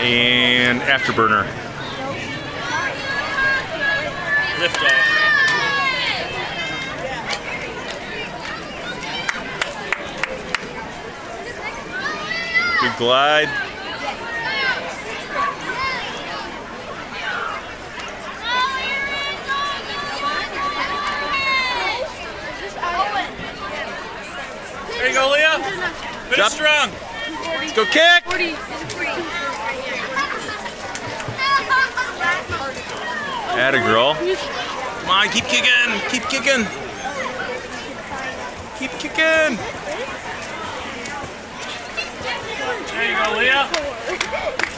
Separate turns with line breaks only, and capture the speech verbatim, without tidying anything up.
and Afterburner.
Lift off.
Good glide.
There you go, Leah. Finish
Jump.
strong.
Let's go kick. Atta girl. Come on, keep kicking. Keep kicking. Keep kicking.
There you go, Leah.